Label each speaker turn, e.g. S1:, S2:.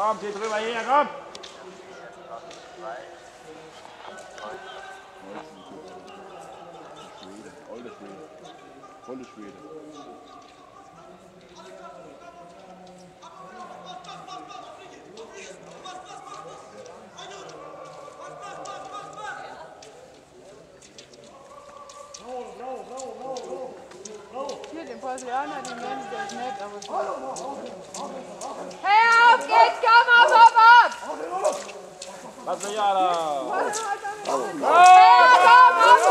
S1: Komm, geh drüber her, komm! Alter Schwede. Volle Schwede.
S2: Hier, den Brasilianer, den nennen sie das nett, aber so. Hey, auf geht's, komm, auf!
S1: Brasilianer!
S2: Hey, komm, auf!